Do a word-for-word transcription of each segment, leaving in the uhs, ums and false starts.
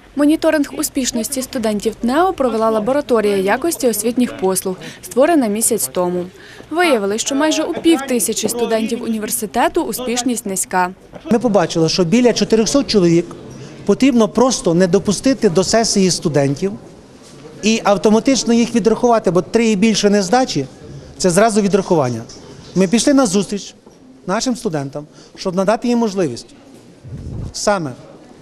Моніторинг успішності студентів ТНЕУ провела лабораторія якості освітніх послуг, створена місяць тому. Виявили, що майже у пів тисячі студентів університету успішність низька. Ми побачили, що біля чотирьохсот чоловік потрібно просто не допустити до сесії студентів і автоматично їх відрахувати, бо три і більше нездачі – це зразу відрахування. Ми пішли на зустріч нашим студентам, щоб надати їм можливість саме,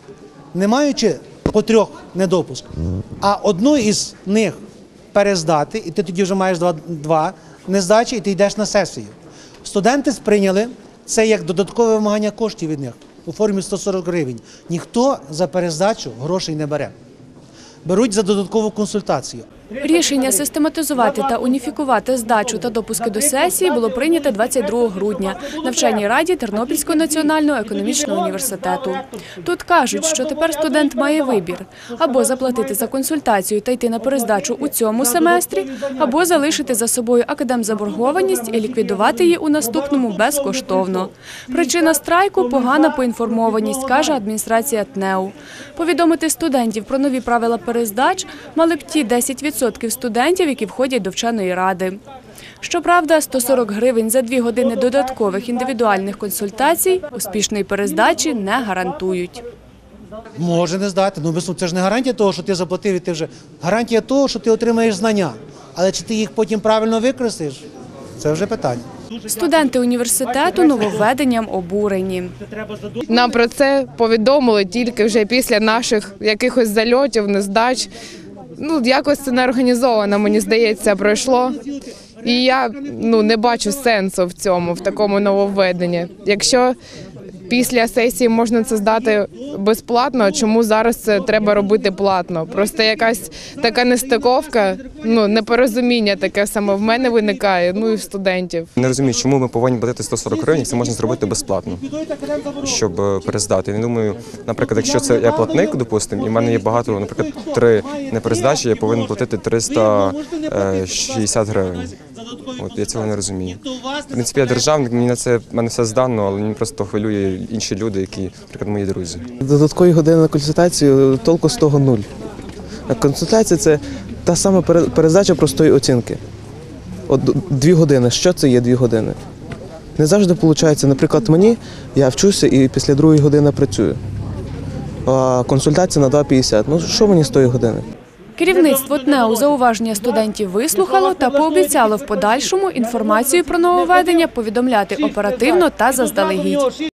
не маючи по трьох недопуск, а одну із них перездати, і ти тоді вже маєш два, два нездачі, і ти йдеш на сесію. Студенти сприйняли це як додаткове вимагання коштів від них у формі сто сорок гривень. Ніхто за перездачу грошей не бере. Беруть за додаткову консультацію. Рішення систематизувати та уніфікувати здачу та допуски до сесії було прийнято двадцять другого грудня на вченій раді Тернопільського національного економічного університету. Тут кажуть, що тепер студент має вибір – або заплатити за консультацію та йти на перездачу у цьому семестрі, або залишити за собою академзаборгованість і ліквідувати її у наступному безкоштовно. Причина страйку – погана поінформованість, каже адміністрація ТНЕУ. Повідомити студентів про нові правила перездач мали б ті десять відсотків студентів, які входять до вченої ради. Щоправда, сто сорок гривень за дві години додаткових індивідуальних консультацій успішної перездачі не гарантують. Може не здати, ну це ж не гарантія того, що ти заплатив і ти вже. Гарантія того, що ти отримаєш знання. Але чи ти їх потім правильно використаєш – це вже питання. Студенти університету нововведенням обурені. Нам про це повідомили тільки вже після наших якихось зальотів, нездач. Ну, якось це неорганізовано, мені здається, пройшло. І я ну, не бачу сенсу в цьому, в такому нововведенні. Якщо після сесії можна це здати безплатно, чому зараз це треба робити платно? Просто якась така нестиковка, ну, непорозуміння таке саме в мене виникає, ну і в студентів. Не розумію, чому ми повинні платити сто сорок гривень, це можна зробити безплатно, щоб перездати. Я думаю, наприклад, якщо це я платник, допустимо, і в мене є багато, наприклад, три неперездачі, я повинен платити триста шістдесят гривень. От я цього не розумію. В принципі, я державник, мені на це в мене все здано, але мені просто хвилює інші люди, які, наприклад, мої друзі. Додаткові години на консультацію толку з того нуль. Консультація – це та сама перездача простої оцінки. От дві години. Що це є дві години? Не завжди виходить. Наприклад, мені, я вчуся і після другої години працюю. А консультація на два п'ятдесят. Ну, що мені з тої години? Керівництво ТНЕУ зауваження студентів вислухало та пообіцяло в подальшому інформацію про нововведення повідомляти оперативно та заздалегідь.